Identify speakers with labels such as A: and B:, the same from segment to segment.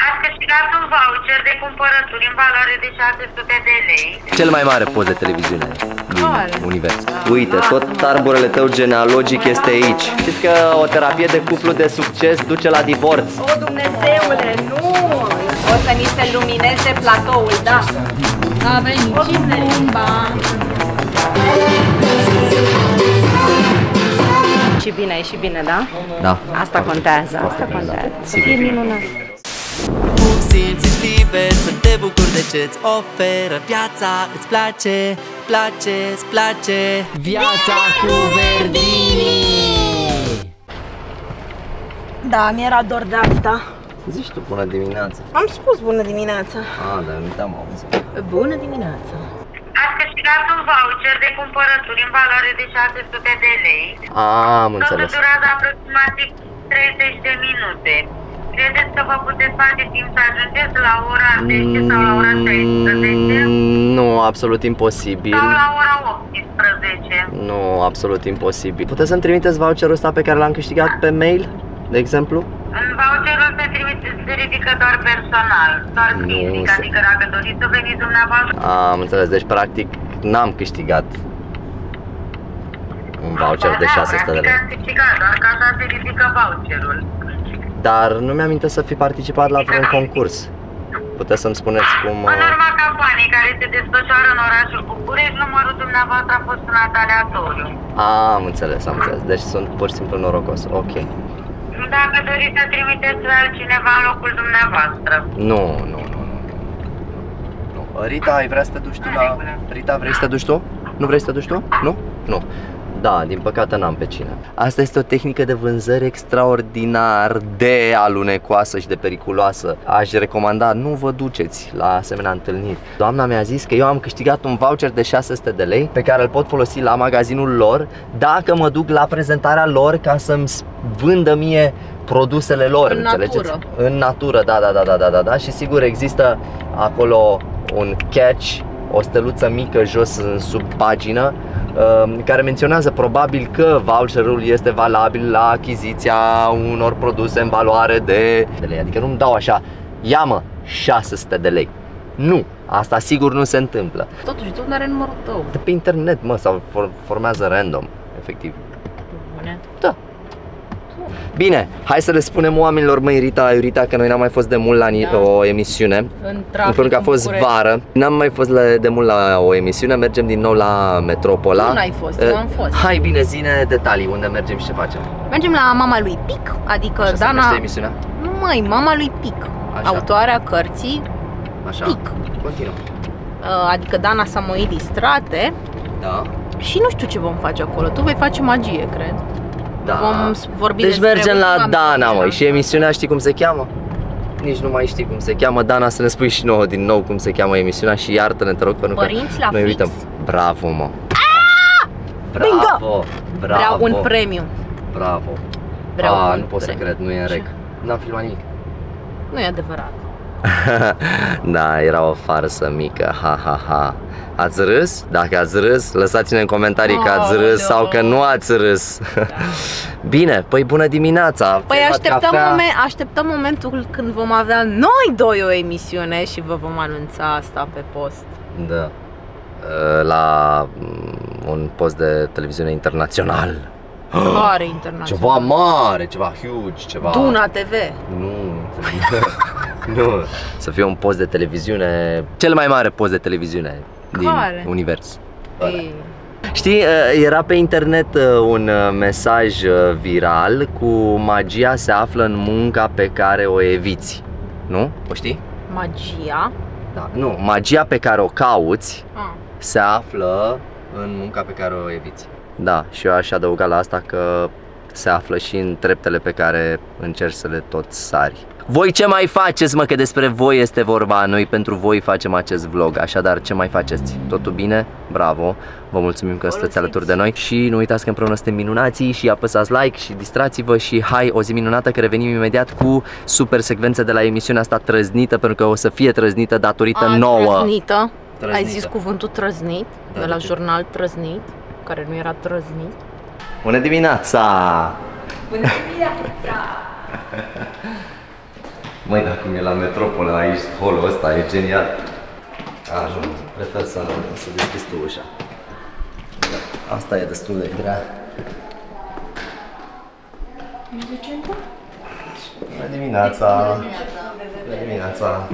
A: Ați câștigat un voucher de cumpărături în valoare de 600 de lei.
B: Cel mai mare post de televiziune din univers. Uite, tot arborele tău genealogic este aici. Știți că o terapie de cuplu de succes duce la divorț.
C: O, Dumnezeule, nu! O să ni se lumineze platoul, da.
D: A venit și limba.
C: Și bine, și bine, da?
B: Da.
C: Asta contează, asta contează. Să fie minunat.
E: Cum simți liber să te bucuri de ce-ți oferă viața. Îți place, place, îți place viața cu Verdini.
C: Da, mi-era dor de asta.
B: Zici tu bună dimineața.
C: Am spus bună dimineața.
B: Dar nu te-am auzit.
C: Bună dimineața.
A: Ați câștigat un voucher de cumpărături în valoare de 600 de lei.
B: Am înțeles.
A: Totul durează aproximativ 30 de minute. Credeți că vă puteți face timp să ajungeți la ora 10 sau la ora 13?
B: Nu, absolut imposibil.
A: Sau la ora 18?
B: Nu, absolut imposibil. Puteți să-mi trimiteți voucherul ăsta pe care l-am câștigat pe mail, de exemplu?
A: În voucherul se ridică doar personal, doar fizic, adică dacă doriți să veniți dumneavoastră.
B: Am înțeles, deci practic n-am câștigat un voucher de 600 de lei.
A: Ați câștigat, doar că așa se ridică voucherul.
B: Dar nu mi-am să fi participat la vreun concurs. Puteți să-mi spuneți cum...
A: În urma campaniei care se desfășoară în orașul București, numărul dumneavoastră a fost sunat aleatoriu.
B: Am înțeles, am înțeles. Deci sunt pur și simplu norocos. Ok.
A: Dacă doriți să trimiteți pe altcineva în locul dumneavoastră.
B: Nu. Rita, ai vrea să te duci tu la... Rita, vrei să te duci tu? Nu vrei să te duci tu? Nu? Nu. Da, din păcate n-am pe cine. Asta este o tehnică de vânzări extraordinar de alunecoasă și de periculoasă. Aș recomanda, nu vă duceți la asemenea întâlniri. Doamna mi-a zis că eu am câștigat un voucher de 600 de lei pe care îl pot folosi la magazinul lor dacă mă duc la prezentarea lor ca să-mi vândă mie produsele lor,
D: în
B: înțelegeți?
D: natură.
B: În natură, da. Și sigur există acolo un catch, o steluță mică jos sub pagină, care menționează probabil că voucherul este valabil la achiziția unor produse în valoare de lei. Adică nu-mi dau așa, ia-mă, 600 de lei. Nu, asta sigur nu se întâmplă.
D: Totuși, de unde are numărul tău?
B: De pe internet, mă, sau formează random, efectiv.
D: Bune.
B: Da. Bine, hai să le spunem oamenilor, măi Rita, că noi n-am mai fost de mult la o emisiune.
D: În trafic,
B: pentru că a fost vară. N-am mai fost de mult la o emisiune, mergem din nou la Metropola.
D: Nu n-ai fost, eu am fost.
B: Hai bine, zi-ne detalii, unde mergem și ce facem.
D: Mergem la Mama lui Pic, adică
B: Așa
D: Dana...
B: se numește emisiunea?
D: Nu măi, Mama lui Pic,
B: Așa.
D: autoarea cărții
B: Așa.
D: Pic.
B: Continuă.
D: Adică Dana Samoili Strate.
B: Da.
D: Și nu știu ce vom face acolo, tu vei face magie, cred.
B: Da.
D: Vom vorbi
B: deci
D: despre
B: mergem la Dana, măi, și
D: așa.
B: emisiunea știi cum se cheamă? Nici nu mai știi cum se cheamă. Dana, să ne spui și nouă din nou cum se cheamă emisiunea și iartă-ne, te rog, pentru că
D: Părinți la
B: noi
D: fix.
B: uităm. Bravo, mă. Bravo.
D: Vreau un premiu.
B: Bravo.
D: Vreau un
B: nu pot să
D: premiu.
B: cred, nu e în rec. N-am filmat nimic.
D: Nu e adevărat.
B: Da, era o farsă mică, ha. Ați râs? Dacă ați râs, lăsați-ne în comentarii că ați râs sau că nu ați râs. Bine, păi bună dimineața.
D: Păi așteptăm momentul când vom avea noi doi o emisiune și vă vom anunța asta pe post.
B: Da. La un post de televiziune internațional.
D: Mare internațional.
B: Ceva mare, ceva huge, ceva...
D: Duna TV.
B: Nu. Nu. Să fie un post de televiziune, cel mai mare post de televiziune din univers.
D: Ei.
B: Știi, era pe internet un mesaj viral cu magia se află în munca pe care o eviți. Nu? O știi?
D: Magia?
B: Da. Nu, magia pe care o cauți se află în munca pe care o eviți. Da, și eu aș adăuga la asta că se află și în treptele pe care încerci să le tot sari. Voi ce mai faceți, mă, că despre voi este vorba, noi pentru voi facem acest vlog, așadar ce mai faceți? Totul bine? Bravo, vă mulțumim că sunteți alături de noi și nu uitați că împreună suntem minunații și apăsați like și distrați-vă și hai, o zi minunată, că revenim imediat cu super secvențe de la emisiunea asta trăznită, pentru că o să fie trăznită datorită nouă.
D: Trăznită. Ai zis cuvântul trăznit, de la jurnal Trăznit, care nu era trăznit.
B: Bună dimineața!
D: Bună dimineața!
B: Măi, dar cum e la metropolă aici, holul ăsta, e genial. Nu, prefer să deschizi tu ușa. Da, asta e destul de grea.
D: Ești decentă?
B: Bună dimineața! Bună dimineața!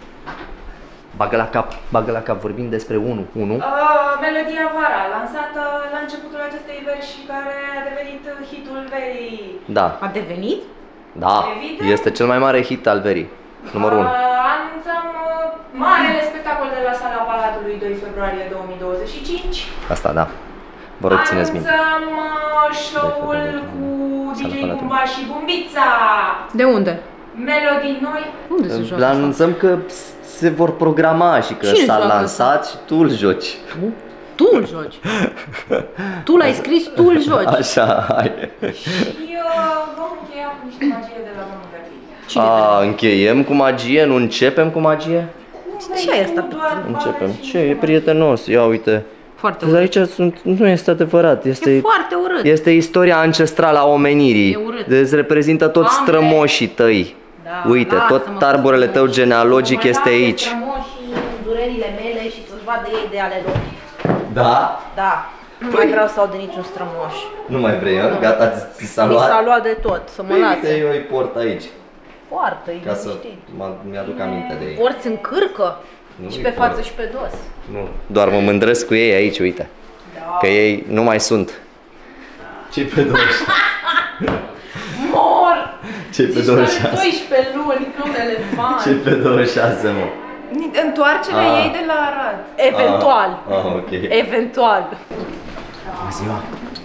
B: Bagă la cap, vorbim despre 1.
F: Melodia Vara, lansată la începutul acestei veri și care a devenit hitul verii.
B: Da.
D: A devenit?
B: Da, este cel mai mare hit al verii, numărul 1.
F: Anunțăm marele spectacol de la Sala Palatului 2 februarie 2025.
B: Asta, da. Vă rog, țineți minte.
F: Anunțăm show-ul cu DJ Bumba și Bumbița.
D: De unde?
F: Melodii noi.
D: Unde se joacă?
B: Anunțăm că se vor programa și că s-a lansat și tu îl joci.
D: Tu îl joci. Tu l-ai scris, tu îl joci.
B: Așa, hai.
F: Și vom încheia cu niște magie de la domnul Verdi.
B: Încheiem cu magie, nu începem cu magie?
D: Ce e asta?
B: Începem. Ce e prietenos? Ia uite.
D: Foarte urât.
B: Aici nu este adevărat.
D: E foarte urât.
B: Este istoria ancestrală a omenirii.
D: E urât.
B: Deci reprezintă toți strămoșii tăi.
D: Da,
B: Uite, tot arborele tău genealogic este aici.
D: Strămoșii, durerile mele și să-și vadă ei de ale lor.
B: Da?
D: Da. Nu mai vreau să aud de niciun strămoș.
B: Nu mai vrei, gata, ți s-a
D: Mi
B: luat?
D: s-a luat de tot, să mă lase.
B: Uite, eu îi port aici.
D: Poartă-i,
B: Ca să
D: liniștit.
B: mi-aduc aminte de ei.
D: Porți în cârcă
B: Nu
D: și
B: îi
D: pe
B: port.
D: față și pe dos.
B: Nu, doar mă mândresc cu ei aici, uite. Că ei nu mai sunt. Ce-i pe 26?
F: Mor!
B: Ce-i pe 26?
F: 12 luni, ca un elefant.
B: Ce-i pe 26, mă?
F: Întoarcerea ei de la Arad.
D: Eventual.
B: Ok.
D: Eventual.
B: Bună ziua!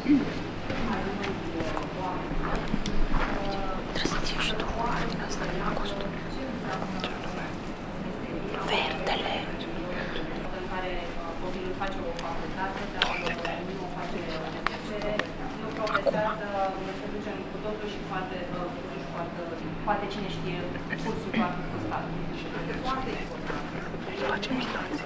D: Trebuie să-ți ieși tu ordinea asta de la costum. Ce anume? Verdele.
F: Poate cine știe cursul poate costa.
D: Facem invitații.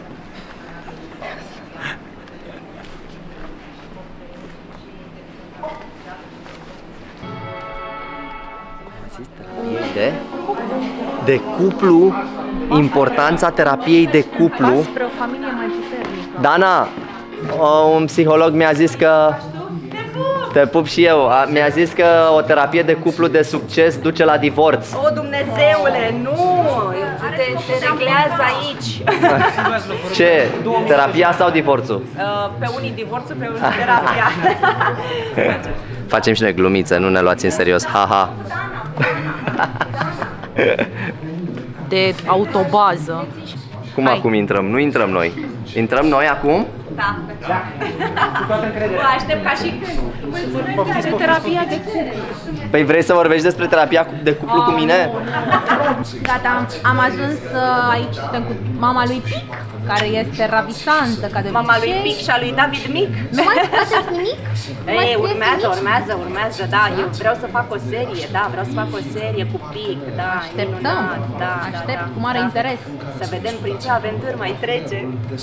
B: De cuplu, importanța terapiei de cuplu.
D: Spre o familie mai puternică.
B: Dana, un psiholog mi-a zis că te pup și eu. Mi-a zis că o terapie de cuplu de succes duce la divorț.
C: O, Dumnezeule, nu! Te reglează aici.
B: Ce? Terapia sau divorțul?
C: Pe unii divorțul, pe unii terapia.
B: Facem și noi glumițe, nu ne luați în serios. Haha.
D: De autobază.
B: Cum acum intrăm? Nu intrăm noi. Intrăm noi acum?
C: Da. Vă aștept ca și când. Mulțumesc de terapia de cuplu.
B: Păi vrei să vorbești despre terapia de cuplu cu mine?
D: Gata, am ajuns aici, suntem cu mama lui Pic, care este ravisantă ca de
C: Mama lui
D: obicei.
C: Pic și a lui David Mic.
D: Nu mai faceți nimic?
C: Ei, urmează, da, eu vreau să fac o serie, da, vreau să fac o serie cu Pic, da,
D: Așteptăm,
C: minunat, da,
D: aștept
C: da,
D: cu mare
C: da.
D: interes.
C: Să vedem prin ce aventuri mai trece.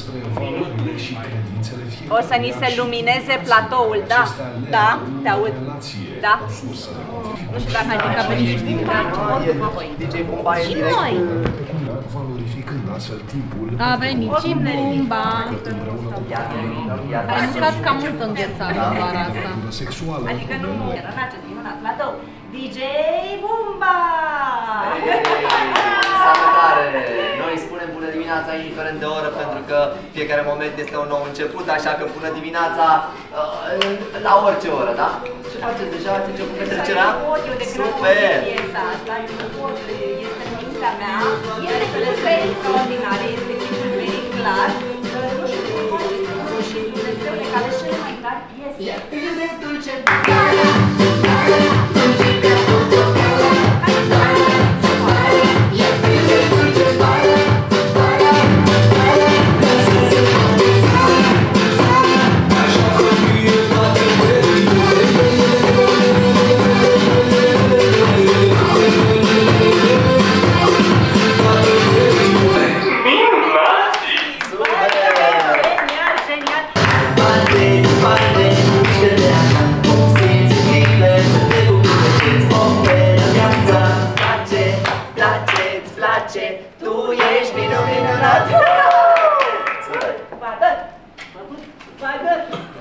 C: O să ni se lumineze platoul, da, da, te aud, da. Nu știu dacă ai că veni și
B: DJ Bumba e
D: Și
B: direct.
D: noi!
G: valorificând astfel timpul.
D: A venit și Bumba. Ai mâncat cam mult înghețat în vara asta.
G: Sexuală.
C: Adică nu era acest minunat platou. DJ Bumba!
B: Salutare! Noi spunem bună dimineața indiferent de oră pentru că fiecare moment este un nou început, așa că bună dimineața la orice oră, da? Ce faceți deja? Ați început petrecerea? Super!
C: Piesa asta, este mintea mea, este super extraordinare, este timpul very clar. Nu știu cum faceți, și Dumnezeule, care cele mai tari piese. Dulce, place, tu ești minunat. Vadă! Vadă!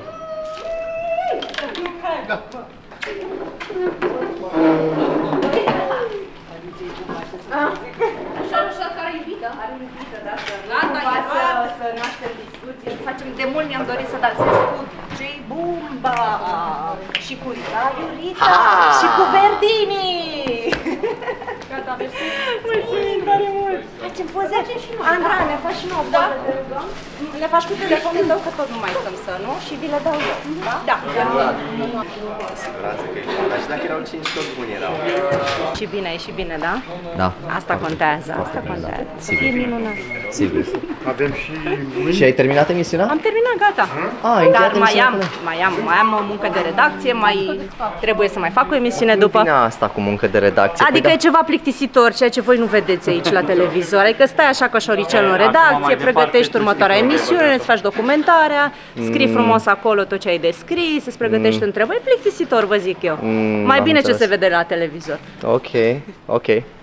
C: Așa că are iubită. Are iubită, da? Gata, să naștem discuție. De mult mi-am dorit să dansez cu J Bumba și cu Rita Iurita și cu Verdini. Gata, mersi. Mulțumim tare mult. Facem poze? Andra, ne faci și nouă poze, te rugăm? Le faci cu telefonul tău, că tot nu mai stăm să, nu? Și vi le dau eu. Da.
B: Siguranță că e bine, dar și dacă erau 5 tot buni erau.
C: Și bine, e și bine, da?
B: Da.
C: Asta contează, asta contează. Să fie minunat.
B: Sigur.
G: Avem și mâini.
B: Și ai terminat emisiunea?
C: Am terminat, gata. Dar mai am muncă de redacție, mai trebuie să mai fac o emisiune după.
B: Bine asta cu muncă de redacție.
C: Adică e ceva plictisitor, ceea ce voi nu vedeți aici la televizor. Adică stai așa ca șoricel în redacție, pregătești următoarea emisiune, îți faci documentarea, scrii frumos acolo tot ce ai de scris, îți pregătești întrebări. E plictisitor, vă zic eu. Mai bine ce se vede la televizor.
B: Ok.